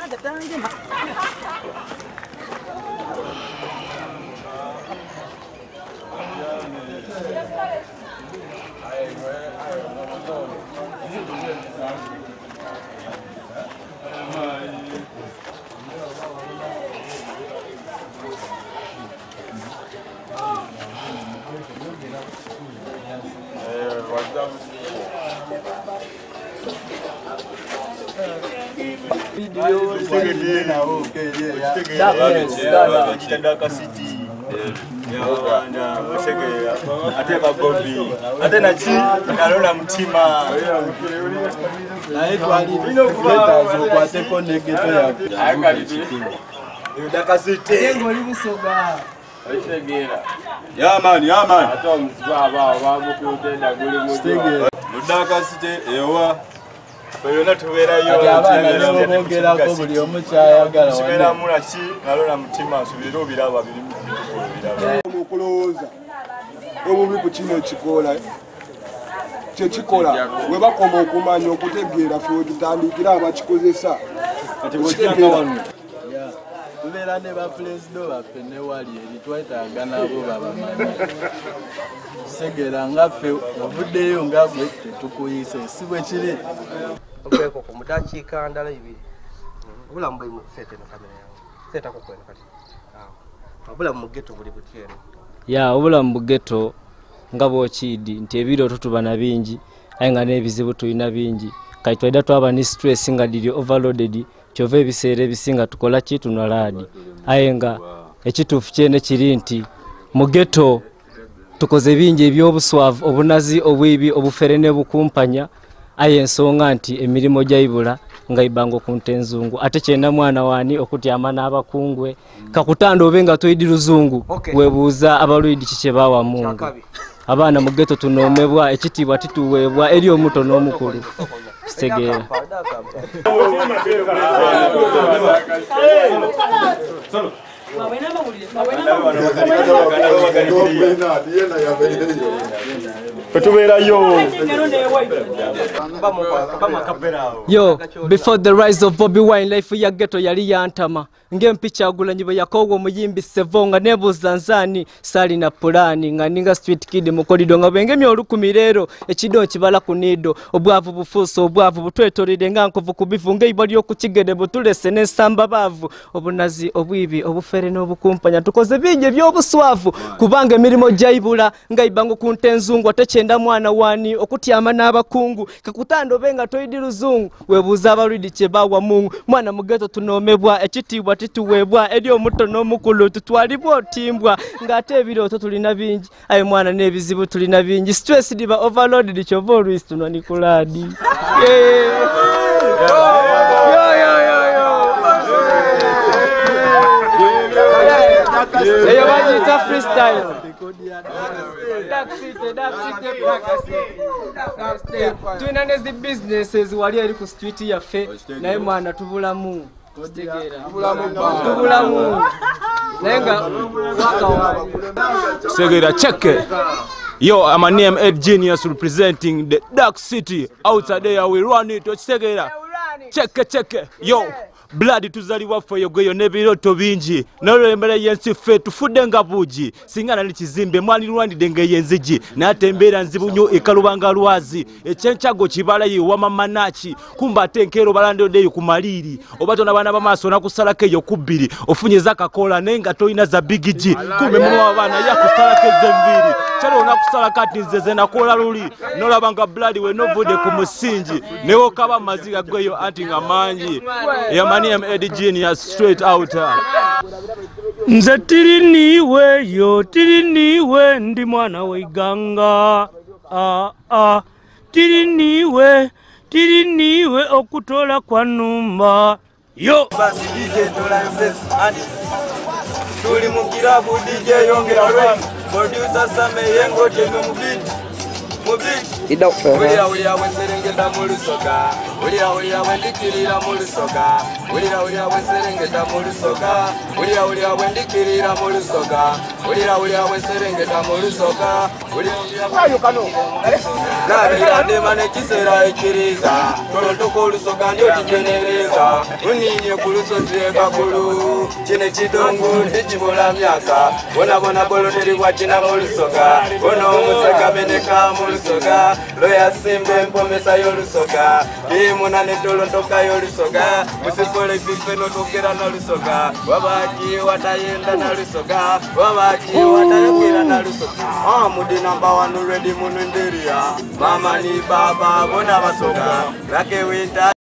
Yeah man. Chikola we bakoma okumanya okutegeera fe tutandikira abakikozesa tubeera ne ba president baffe ne wali eri twetaaga nabo babamanyi segera ngaffe ovuddeyo nga gwe tetukuyise si bwe kiri okweko ku mudakiika ndala ibiri obulamu bwe sete na kamera yange seta ko kwena kati obulamu mu ghetto buli butyeno ya obulamu mu ghetto nga bwokidi nti ebirooto tuba na bingi aye nga n'ebizibu tulina bingi kati twalida twaba ne stress nga diri overloaded kyova ebiseera ebisinga tukola ki tunaladi aye nga ekituufu kyene kiri nti mu ghetto tukoze bingi ebyobuswavu obunazi obwibi obufere ne bukumpanya aye ensonga nti emirimu gyayibula nga ibango ku ntenzungu ate kyenda mwana wani okutyama n'abakungwe kakutanda obe nga toyidi luzungu webuuza abalwidi kikye bawa mungu abaana mu ghetto tunoomebwa ekitiibwa tituweebwa eri omuto n'omukulu kitegeera Yo, before the rise of Bobby Wine, life ya ghetto yali yantama. Ngempicha agulanyi bwe yakowo muyimbi Sevonga nebuuza nzani sali na pulani nga ninga street kid mu korido nga bengemye olukumi leero ekido kibala ku nido obwavu bufuso obwavu butwetolire nga nkovu kubivunga ibali okukigede butulese n'ensamba bavu obunazi obwibi obufere n'obukumpanya tukoze bingi by'obuswavu kubanga emirimo gyayibula nga ibango ku ntenzungu ate kyenda mwana wani okutyama n'abakungu kakutanda obe nga toyidi luzungu webuuza abalwidi kye bawa mungu mwana mu ghetto tunoomebwa ekitiibwa tituweebwa eri omuto n'omukulu tutwalibwa otimbwa ng'ate ebirooto tulina bingi aye mwana n'ebizibu tulina bingi stress diba overloaded kyova olwisi tunwa nikuladi eyo bagiyita freestyle tulina nezi businesses wali eri ku street yaffe naye mwana tubulamu tubulamu naye nga Segera check it. Yo, I'm a name Ed Genius representing the Dark City. Outside there we run it. Segera check it. Yo, blood tuzaliwa ffe yogeyo n'ebirooto bingi n'olw'embera y'ensi ffe tufudde nga buugi singa nali kizimbe mwali lwandidde ng'eyenzigi n'ate embeera nzibu nnyo ekalubanga lwazi ekyenkyago kibala ye wama manaki kumba ate enkeero balandeodeyo ku maliiri oba tona baana bamaaso nakusalako eyo ku bbiri ofunyeza akakoola naye nga tolina za bigigi kumbe muno abaana ye akusalako ez'enviiri kyalo onakusalako ati nze ze nakoola luli n'olaba nga blood we novudde ku musingi newokaba amaziga gweyo anti nga mangi Yamani am Eddie Genius straight out. Nze tiriniwe yo tiriniwe ndi mwana w'Iganga tiriniwe okutola kwa numba yo basi DJ Dolances and tuli mu kirabu DJ yongera rhyme producer Same yengo teme mu beat Ulira weserengeta mu lusoga. Ulira wendikirira mu lusoga. Ulira weserengeta mu lusoga. Ulira wendikirira mu lusoga. Ulira weserengeta mu lusoga. Nabira ndema nekisera ekiriza. Tolotoko olusoga ndio tijenereza. Uninye ku lusozi ekakulu. Kine kidongo ndikibola myaka. Bona boloteri bwakina mu lusoga. Bona omuseka meneka mu lusoga. Loya simbe mpomesa y'olusoga. Imuna netolontoka y'olusoga. Musifole fifeno tokera na lusoga. Wabaki watayenda na lusoga. Wabaki watayokera na lusoga. Mudi number 1 ready munundiria. Mama ni baba bona basoga. Rake winta